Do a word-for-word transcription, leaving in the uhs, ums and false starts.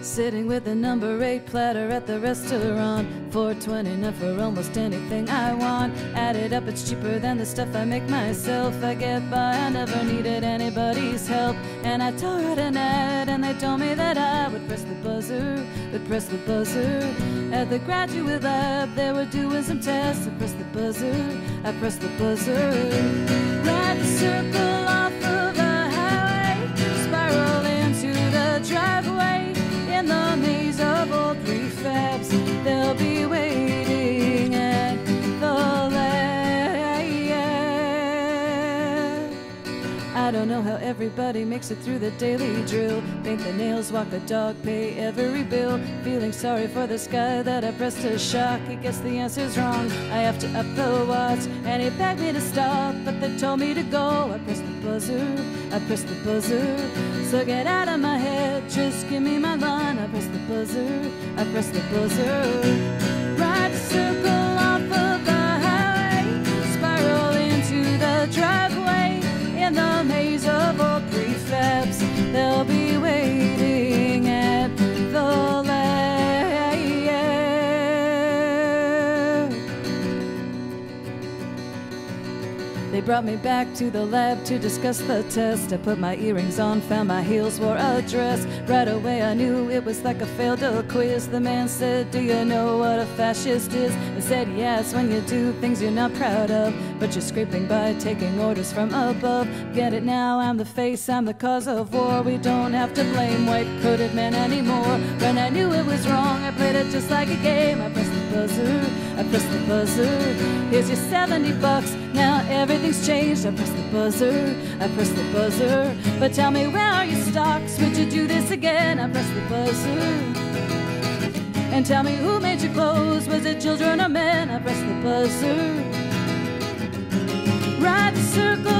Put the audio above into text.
Sitting with the number eight platter at the restaurant, four twenty-nine for almost anything I want. Add it up, it's cheaper than the stuff I make myself. I get by, I never needed anybody's help. And I tore out an ad, and they told me that I would press the buzzer, would press the buzzer. At the graduate lab, they were doing some tests. I pressed the buzzer, I pressed the buzzer. Ride the circle off of the highway, spiral into the driveway. In the maze of old prefabs, they'll be waiting at the lab. I don't know how everybody makes it through the daily drill. Paint the nails, walk the dog, pay every bill. Feeling sorry for this guy that I pressed to shock. He guessed the answer's wrong. I have to up the watts, and he begged me to stop, but they told me to go. I pressed the buzzer, I pressed the buzzer. So get out of my head, just give me my line. I pressed the buzzer, I pressed the buzzer. Ride the circle off of the highway, spiral into the driveway. In the maze of old prefabs, they'll be waiting at the lab. They brought me back to the lab to discuss the test. I put my earrings on, found my heels, wore a dress. Right away I knew it was like a failed a quiz. The man said, do you know what a fascist is? I said, yes, when you do things you're not proud of, but you're scraping by, taking orders from above. Get it now, I'm the face, I'm the cause of war. We don't have to blame white-coated men anymore. When I knew it was wrong, I played it just like a game. I pressed the buzzer, I pressed the buzzer. Here's your seventy bucks, now everything's changed. I pressed the buzzer, I pressed the buzzer. But tell me, where are your stocks? Would you do this again? I pressed the buzzer. And tell me, who made your clothes? Was it children or men? I pressed the buzzer. Ride the circle